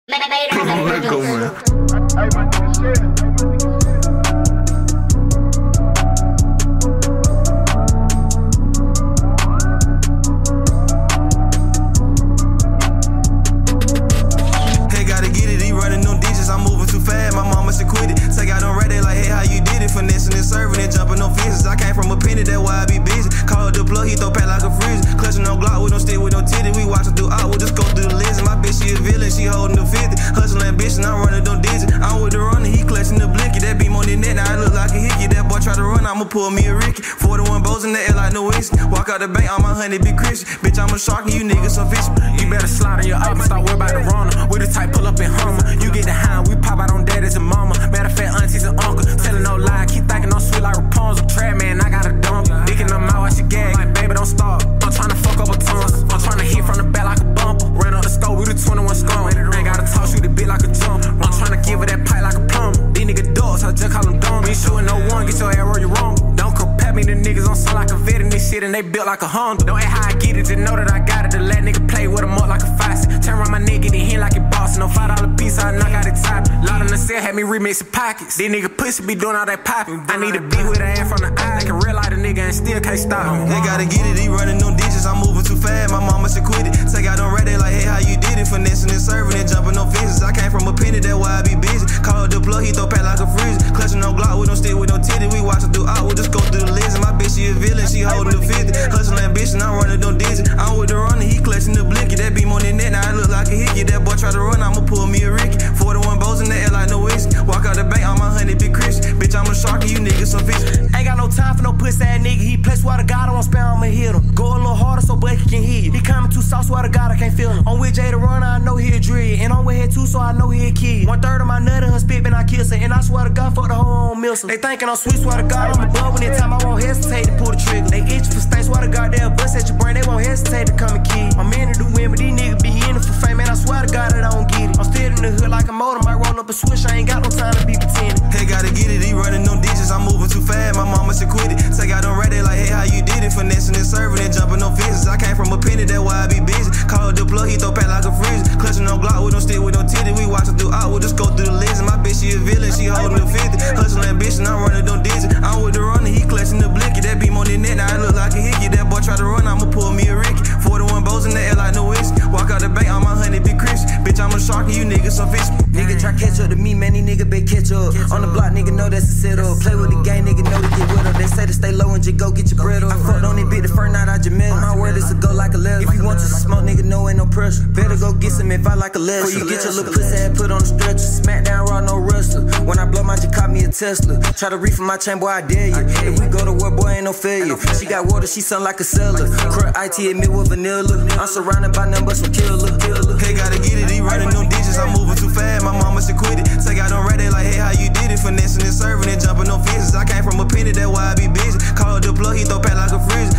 Come on. Finessing and serving and jumping on fences. I came from a penny, that's why I be busy. Call up the plug, he throw pack like a freezer. Clutching on Glock, we don't stick with no titty. We watchin' through out, we just go through the list. My bitch, she a villain, she holding the 50. Hustle ambition, I'm running them digits. I'm with the runner, he clutching the blicky. That beam on the net, now I look like a hickey. That boy try to run, I'ma pull me a Ricky. 41 bows in the air like no whiskey. Walk out the bank, I'm a honey, big Christian. Bitch, I'm a shark and you niggas some fish. You better slide on your up and start worry about the runner. We the type pull up in Hummer. You get the hound, we pop out on daddies and mama. Matter of fact, aunties and uncle. Telling no lie, keep thinking I'm sweet like Rapunzel. Trap man, I got a dump. Dick in the mouth, I should gag. Like, baby, don't stop. I'm tryna fuck up a tons. I'm tryna hit from the back like a bumper. Ran up the scope, we the 21 scum. Ain't gotta talk, shoot a bit like a jump. I'm tryna give her that pipe like a plumber. These niggas dogs, I just call them dumb. Ain't shooting no one, get your arrow, you wrong. Don't compare me, the niggas on sound like a vet in this shit and they built like a Honda. Don't ask how I get it, just know that I got it. To let nigga play with them up like a faucet. Turn around my neck, get it hand like it boss. No $5 piece, I knock out the top. Lot on the cell, had me remixing pockets. These niggas pussy be doing all that popping. I need a beat with a hand from the eye. They can realize the nigga and still can't stop me. They gotta get it, he running them digits. I'm moving too fast, my mama should quit it. Take out them red, they like, hey, how you did it? Finessing and serving and jumping on fences. I came from a penny, that's why I be busy. Call up the plug, he throw pack like a freezer. Clutching on Glock, we don't stick with no titty. We watchin' through out, we just go through the list. My bitch, she a villain, she holding the 50. Hustle ambition, I'm running them digits. I'm with the runner, he clutching the blicky. That beam on the net, now I look like a hickey. That boy try to run, I'ma pull me a Ricky. 41 bows in the air like no whiskey. Walk out the bank, I'm a honey, big Christian. Bitch, I'm a shark and you niggas some fish. Ain't got no time for no pussy ass nigga. He play swear to God, I won't spam, I'ma hit him. Go a little harder so Blakey can hit. He coming too soft, swear to God, I can't feel him. I'm with Jay the runner, I know he a dread. And I'm with her too, so I know he a kid. 1/3 of my nut in her spit, been I kiss her. And I swear to God, fuck the hoe on miss her. They thinking I'm sweet, swear to God, I'm above. When they time I won't hesitate to pull the trigger. They itch for stay, swear to God, they'll bust at your brain. They won't hesitate to come and kill. I'm in to do win, but these niggas be in it for fame. Man, I swear to God that I don't get it. I'm still in the hood like a motor, might roll up a switch. I ain't got no time to be pretending. Hey, gotta get it, he running them digits. I'm moving too fast, my mama should quit it. Take out them red, they like, hey, how you did it? Finessing and serving and jumping on fences. I came from a penny, that's why I be busy. Call up the plug, he throw pack like a freezer. Clutching on Glock, we don't stick with no titty. We watchin' through out, we just go through the list. My bitch, she a villain, she holding the 50. Hustle ambition, I'm running them digits. I'm with the runner, he clutching the blicky. That beam on the net, now I look like a hickey. That boy try to run, I'ma pull me a Ricky. 41 bows in the air like no whiskey. Walk out the bank, I'm a honey, big Christian. Bitch, I'm a shark and you niggas some fish. Nigga try catch up to me, man, these nigga bet catch up. On the block, nigga know that's a setup. Play with the gang, nigga know to get with up. They say to stay low and just go get your bread up. I fucked on it, bit the first night I just met. My word is to go like a leather. If you want to smoke, nigga, no ain't no pressure. Better go get some if I like a leather. Before you get your little pussy ass put on the stretcher. Smack down raw, no wrestler. When I blow my just caught me a Tesla. Try to reef from my chain, boy, I dare you. If we go to war, boy, ain't no failure. She got water, she sound like a cellar. Crud IT admit with vanilla. I'm surrounded by nothing but some killer. Hey, gotta get it, he running them digits. I'm moving too fast, my mama should quit it. Take out them red, they like, hey, how you did it? Finessing and serving and jumping on fences. I came from a penny, that's why I be busy. Call up the plug, he throw pack like a freezer.